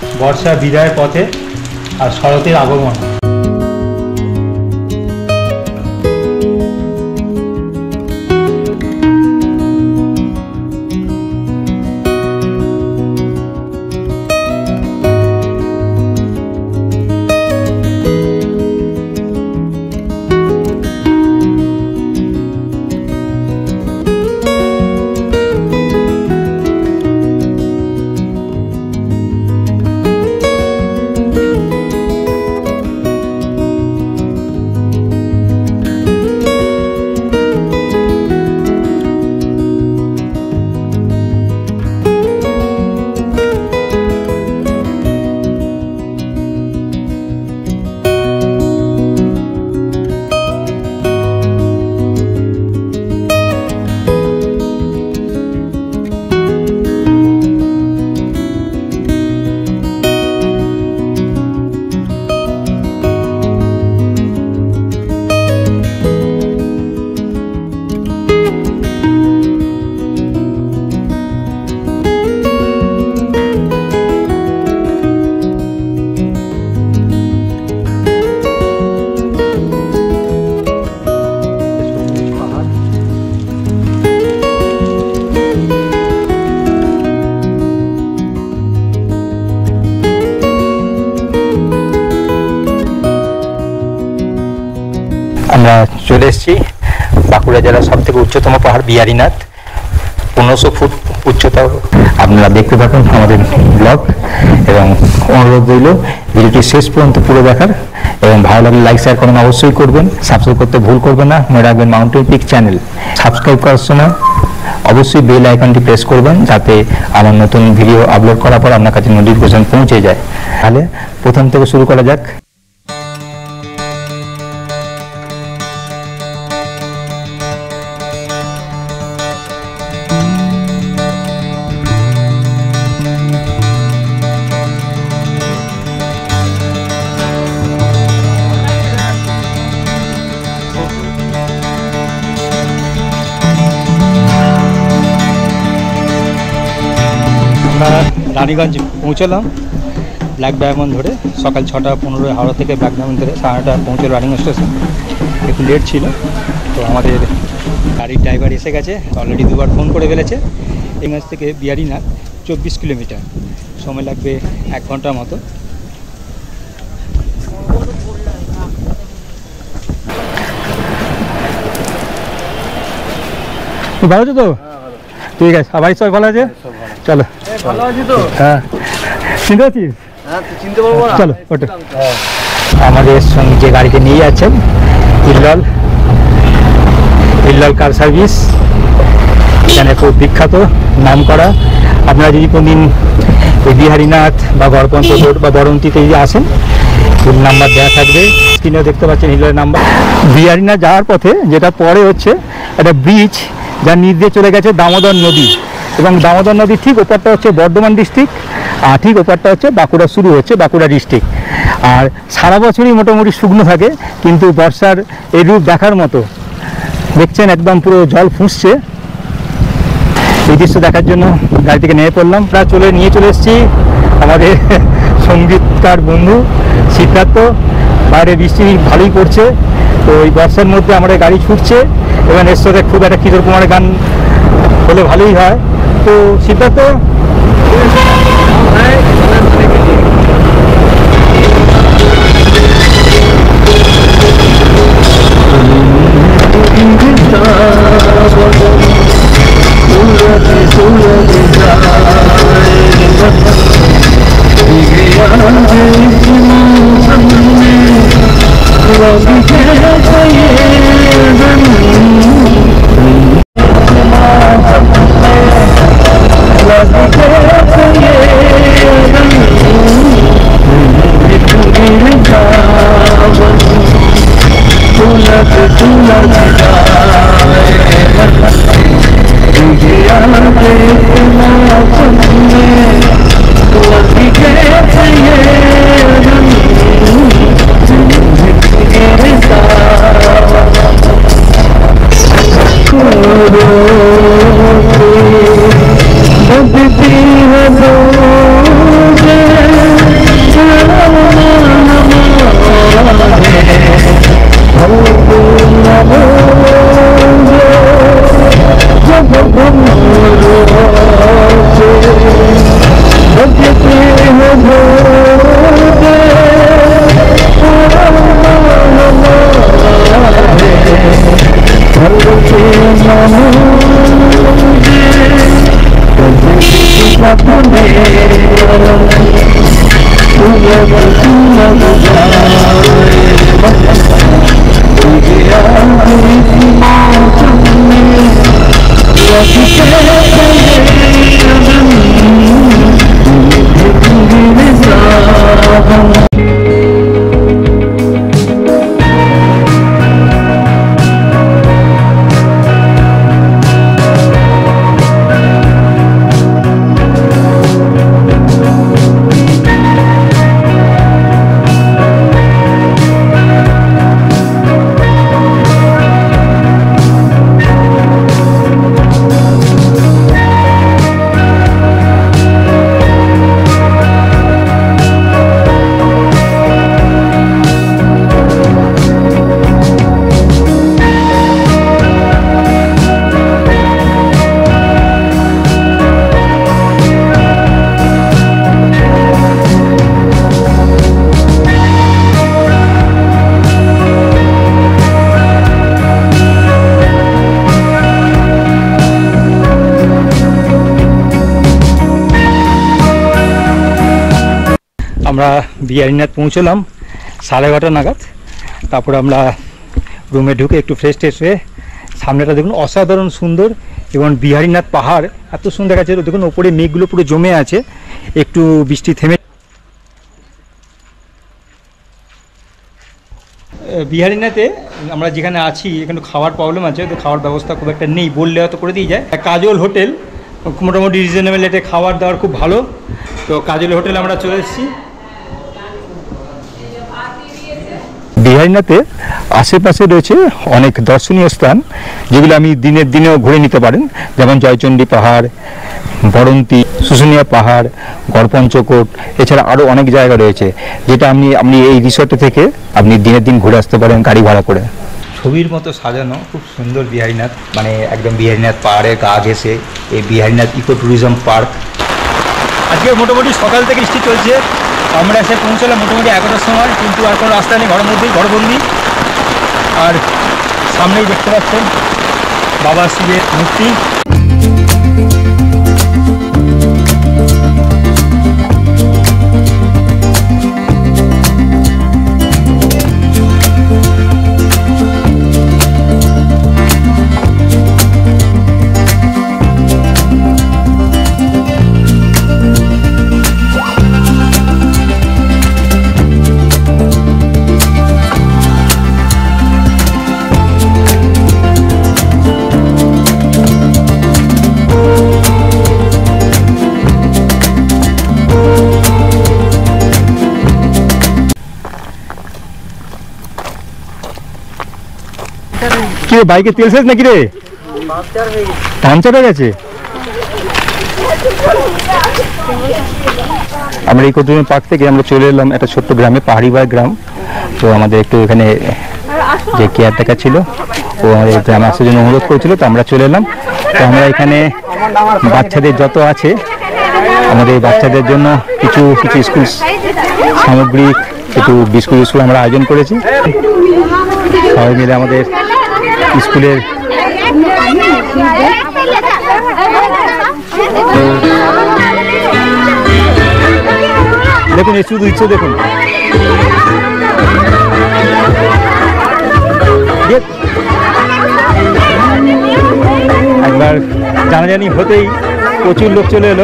বর্ষা বিদায়ের পথে আর শরতের আগমন। আমরা চলে এসেছি বাঁকুড়া জেলার সব থেকে উচ্চতম পাহাড় বিহারীনাথ, 1500 ফুট উচ্চতা। আপনারা দেখতে থাকুন আমাদের ব্লগ এবং অনুরোধ রইল ভিডিওটি শেষ পর্যন্ত পুরো দেখার, এবং ভালো লাগলে লাইক শেয়ার করবেন, অবশ্যই করবেন। সাবস্ক্রাইব করতে ভুল করবেন না, মনে রাখবেন মাউন্টেন পিক চ্যানেল। সাবস্ক্রাইব করার সময় অবশ্যই বেল আইকনটি প্রেস করবেন, যাতে আমার নতুন ভিডিও আপলোড করার পর আপনার কাছে নোটিফিকেশন পৌঁছে যায়। তাহলে প্রথম থেকে শুরু করা যাক। রানীগঞ্জ পৌঁছলাম ব্ল্যাক ডায়মন্ড ধরে, সকাল 6:15 হাওড়া থেকে ব্ল্যাক ডায়মন্ড ধরে 9:30 পৌঁছলো রানীগঞ্জ স্টেশন। একটু লেট ছিল, তো আমাদের গাড়ির ড্রাইভার এসে গেছে, অলরেডি 2বার ফোন করে ফেলেছে। রানীগঞ্জ থেকে বিহারীনাথ 24 কিলোমিটার, সময় লাগবে 1 ঘন্টার মতো। ভালো আছো তো? ঠিক আছে, সবাই সবাই ভালো আছে? চলো। ভালো আছি তো? হ্যাঁ, চিনতে পারছিস? হ্যাঁ, চিনতে পারবো না। চলো ওটা। আমাদের সঙ্গে যে গাড়িতে নিয়ে যাচ্ছেন হিল্লাল কার সার্ভিস, এখানে খুব বিখ্যাত, নাম করা। আপনারা যদি কোনদিন ওই বিহারীনাথ বা গড়পন্ত রোড বা বরন্তিতে যদি আসেন, ফুল নাম্বার দেওয়া থাকবে, স্ক্রিনেও দেখতে পাচ্ছেন হিল্লালের নাম্বার। বিহারীনাথ যাওয়ার পথে যেটা পরে হচ্ছে একটা ব্রিজ, যার নিচ দিয়ে চলে গেছে দামোদর নদী, এবং দামোদর নদী ঠিক ওপারটা হচ্ছে বর্ধমান ডিস্ট্রিক্ট, আর ঠিক ওপারটা হচ্ছে বাঁকুড়া, শুরু হচ্ছে বাঁকুড়া ডিস্ট্রিক্ট। আর সারা বছরই মোটামুটি শুকনো থাকে, কিন্তু বর্ষার এই রূপ দেখার মতো। দেখছেন একদম পুরো জল ফুঁসছে। এই দৃশ্য দেখার জন্য গাড়ি থেকে নেমে পড়লাম। প্রায় নিয়ে চলে এসেছি আমাদের সঙ্গীতকার বন্ধু সিদ্ধার্থ। বাইরে বৃষ্টি ভালোই পড়ছে, তো এই বর্ষার মধ্যে আমাদের গাড়ি ছুটছে, এবং এর সাথে খুব একটা কিশোর কুমারের গান হলে ভালোই হয়। তো সিদ্ধার্থ, আমরা বিহারীনাথ পৌঁছলাম 11:30 নাগাদ। তারপর আমরা রুমে ঢুকে একটু ফ্রেশ ট্রেশ হয়ে সামনেটা দেখুন অসাধারণ সুন্দর, এবং বিহারীনাথ পাহাড় এত সুন্দর আছে। দেখুন ওপরে মেঘগুলো পুরো জমে আছে, একটু বৃষ্টি থেমে। বিহারীনাথে আমরা যেখানে আছি এখানে খাওয়ার প্রবলেম আছে, তো খাওয়ার ব্যবস্থা খুব একটা নেই, বললে হয়তো করে দিয়ে যায়। কাজল হোটেল মোটামুটি রিজনেবল রেটে খাবার দাবার খুব ভালো, তো কাজল হোটেলে আমরা চলে এসেছি। বিহারীনাথে আশেপাশে রয়েছে অনেক দর্শনীয় স্থান, যেগুলো আমি দিনের দিনেও ঘুরে নিতে পারেন, যেমন জয়চণ্ডী পাহাড়, বরন্তি, শুশুনিয়া পাহাড়, গড়পঞ্চকোট, এছাড়া আরও অনেক জায়গা রয়েছে, যেটা আপনি এই রিসর্টে থেকে আপনি দিনের দিন ঘুরে আসতে পারেন গাড়ি ভাড়া করে। ছবির মতো সাজানো খুব সুন্দর বিহারীনাথ, মানে একদম বিহারীনাথ পাহাড়ে গা ঘেঁষে এই বিহারীনাথ ইকো ট্যুরিজম পার্ক। আজকে মোটামুটি সকাল থেকে বৃষ্টি চলছে, আমরা এসে পৌঁছলাম মোটামুটি 11টার সময়, কিন্তু আর কোনো রাস্তা নেই, ঘরের মধ্যেই ঘরবন্দি। আর সামনেই দেখতে পাচ্ছেন বাবা শিবের মূর্তি। কি রে, বাইকে তেল শেষ নাকি রে? পাংচার হয়ে গেছে। আমরা এই কতদিন পার্ক থেকে আমরা চলে এলাম একটা ছোট্ট গ্রামে, পাহাড়িবাড় গ্রাম। তো আমাদের একটু এখানে যে কেয়ারটেকার ছিল ও আমাদের গ্রামে আসার জন্য অনুরোধ করেছিল, তো আমরা চলে এলাম। তো আমরা এখানে বাচ্চাদের যত আছে আমাদের বাচ্চাদের জন্য কিছু কিছু স্কুল সামগ্রী, একটু বিস্কুট আমরা আয়োজন করেছি। সবাই মিলে আমাদের স্কুলের দেখুন এই শুধু ইচ্ছে দেখুন, একবার জানাজানি হতেই প্রচুর লোক চলে এলো।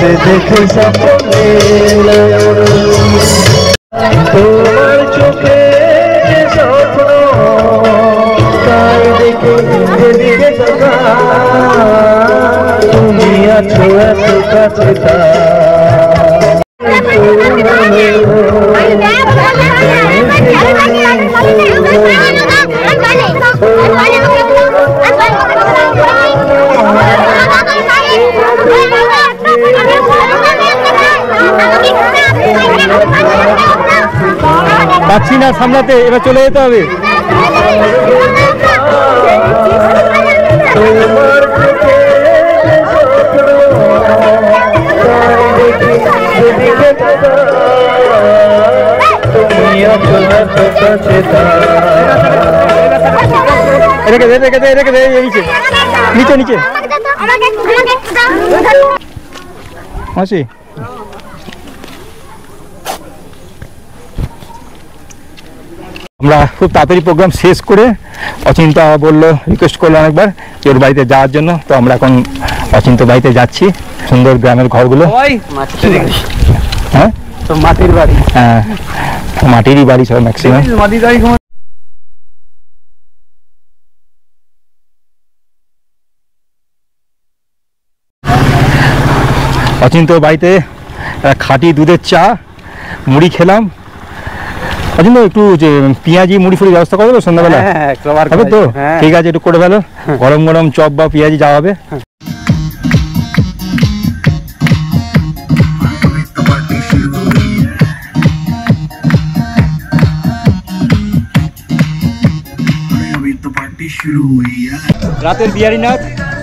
से देखे सपने তোমার চোখে যে স্বপ্ন তাই দেখে যেদিকে তাকাই তুমি আছো এত কাছে পাচ্ছি না সামলাতে, এবার চলে যেতে হবে। রেখে দে রেখে দে রেখে দে, নিচে নিচে নিচে মাসি। আমরা খুব তাড়াতাড়ি প্রোগ্রাম শেষ করে অচিন্তা বললো, রিকোয়েস্ট করলো অনেকবার যে ওর বাড়িতে যাওয়ার জন্য। তো আমরা এখন অচিন্ত বাড়িতে যাচ্ছি। সুন্দর গ্রামের ঘরগুলো, হ্যাঁ তো মাটির বাড়ি, হ্যাঁ মাটিরই বাড়ি সব ম্যাক্সিমাম। অচিন্ত বাড়িতে খাঁটি দুধের চা মুড়ি খেলাম। অচিন্ত একটু যে পেঁয়াজি মুড়ি ফুড়ি ব্যবস্থা করে দেবো সন্ধ্যাবেলা? হবে তো, ঠিক আছে, একটু করে ফেলো। গরম গরম চপ বা পেঁয়াজি যাওয়া হবে। রাতের বিহারীনাথ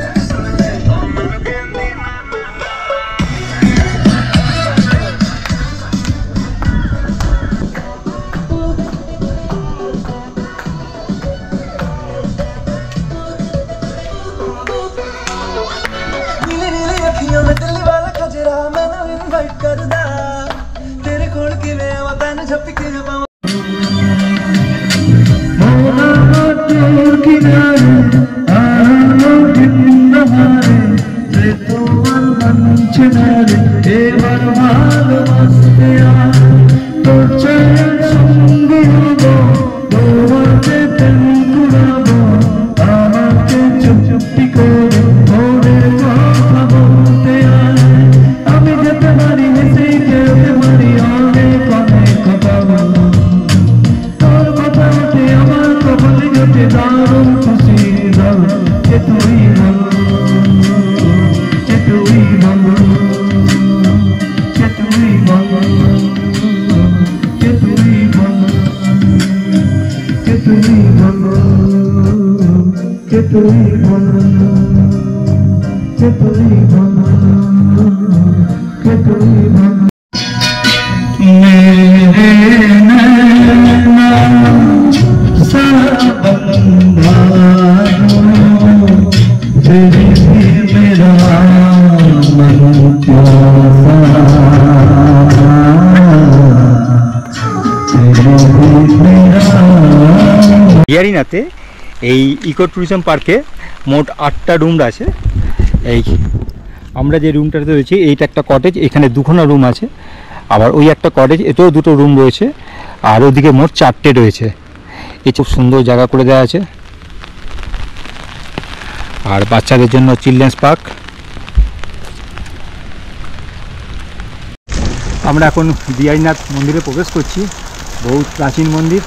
বিহারীনাথে এই ইকো ট্যুরিজম পার্কে মোট 8টা রুম আছে। এই আমরা যে রুমটাতে রয়েছি এইটা একটা কটেজ, এখানে দুখানা রুম আছে। আবার ওই একটা কটেজ, এতেও দুটো রুম রয়েছে। আর ওদিকে মোট 4টে রয়েছে। এই খুব সুন্দর জায়গা করে দেওয়া আছে। আর বাচ্চাদের জন্য চিলড্রেন্স পার্ক। আমরা এখন বিহারীনাথ মন্দিরে প্রবেশ করছি। বহু প্রাচীন মন্দির।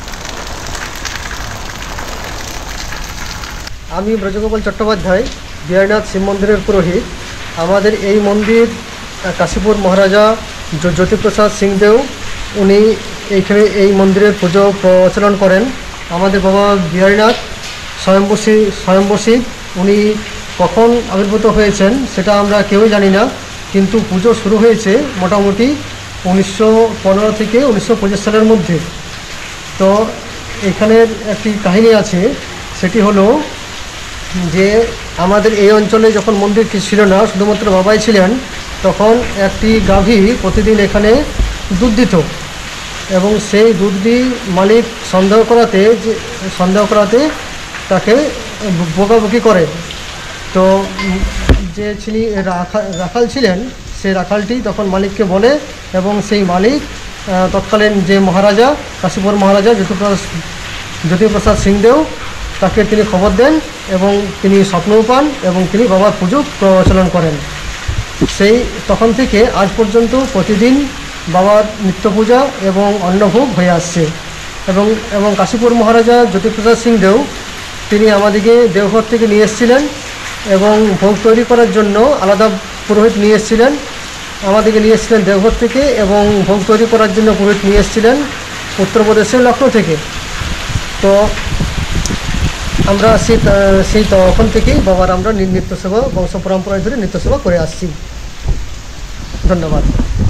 আমি ব্রজগোপাল চট্টোপাধ্যায়, বিহারীনাথ শিব মন্দিরের পুরোহিত। আমাদের এই মন্দির কাশীপুর মহারাজা জ্যোতিপ্রসাদ সিংদেও উনি এইখানে এই মন্দিরের পুজো প্রচলন করেন। আমাদের বাবা বিহারীনাথ স্বয়ম্ভূ শিব, উনি কখন আবির্ভূত হয়েছেন সেটা আমরা কেউই জানি না, কিন্তু পুজো শুরু হয়েছে মোটামুটি 1915 থেকে 1925 সালের মধ্যে। তো এখানের একটি কাহিনী আছে, সেটি হলো যে আমাদের এই অঞ্চলে যখন মন্দির কিছু ছিল না, শুধুমাত্র বাবাই ছিলেন, তখন একটি গাভী প্রতিদিন এখানে দুধ দিত এবং সেই দুধটি মালিক সন্দেহ করাতে তাকে বকাবকি করে। তো যে যিনি রাখাল ছিলেন সেই রাখালটি তখন মালিককে বলে এবং সেই মালিক তৎকালীন যে মহারাজা কাশীপুর মহারাজা জ্যোতিপ্রসাদ সিংদেও তাকে তিনি খবর দেন এবং তিনি স্বপ্নও পান এবং তিনি বাবার পুজো প্রচলন করেন। সেই তখন থেকে আজ পর্যন্ত প্রতিদিন বাবার নিত্য পূজা এবং অন্নভোগ হয়ে আসছে এবং কাশীপুর মহারাজা জ্যোতিপ্রসাদ সিংদেও তিনি আমাদেরকে দেওঘর থেকে নিয়ে এসেছিলেন এবং ভোগ তৈরি করার জন্য আলাদা পুরোহিত নিয়ে এসেছিলেন, আমাদেরকে নিয়ে এসেছিলেন দেওঘর থেকে এবং ভোগ তৈরি করার জন্য পুরোহিত নিয়ে এসেছিলেন উত্তরপ্রদেশের লখনৌ থেকে। তো আমরা সেই তখন থেকেই বাবার আমরা নিত্য সেবা বংশ পরম্পরায় ধরে নিত্য সেবা করে আসছি। ধন্যবাদ।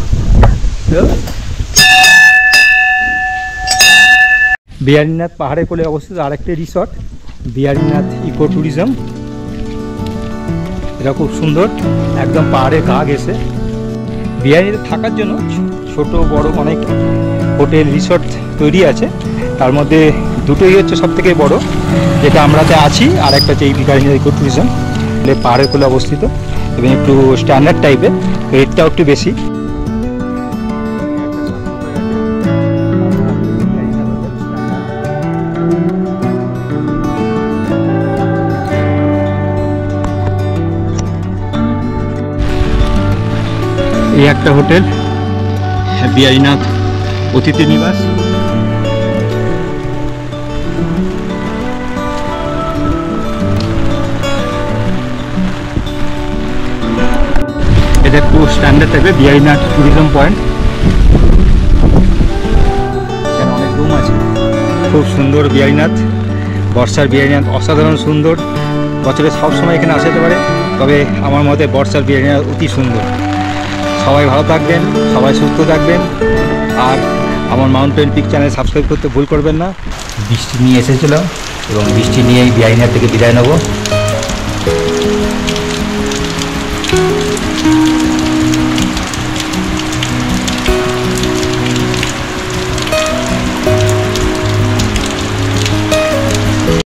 বিহারীনাথ পাহাড়ের কোলে অবস্থিত আরেকটি রিসর্ট বিহারীনাথ ইকো ট্যুরিজম। এটা খুব সুন্দর, একদম পাহাড়ের গা ঘেঁষে। বিহারীনাথে থাকার জন্য ছোট বড় অনেক হোটেল রিসর্ট তৈরি আছে, তার মধ্যে দুটোই হচ্ছে সব থেকে বড়, যেটা আমরাতে আছি, আর একটা হচ্ছে এই বিহারীনাথ ইকো ট্যুরিজম। পাহাড়ের কোলে অবস্থিত এবং একটু স্ট্যান্ডার্ড টাইপের, রেটটাও একটু বেশি। এই একটা হোটেল বিহারীনাথ অতিথি নিবাস। এটা একটু স্ট্যান্ডার্ড টাইপের বিহারীনাথ ট্যুরিজম পয়েন্ট। এখানে অনেক রুম আছে, খুব সুন্দর বিহারীনাথ। বর্ষার বিহারীনাথ অসাধারণ সুন্দর, বছরে সবসময় এখানে আসতে পারে, তবে আমার মতে বর্ষার বিহারীনাথ অতি সুন্দর। সবাই ভালো থাকবেন, সবাই সুস্থ থাকবেন, আর আমার মাউন্টেন পিক চ্যানেল সাবস্ক্রাইব করতে ভুল করবেন না। বৃষ্টি নিয়ে এসেছিলাম এবং বৃষ্টি নিয়েই বিহারীনাথ থেকে বিদায় নেব।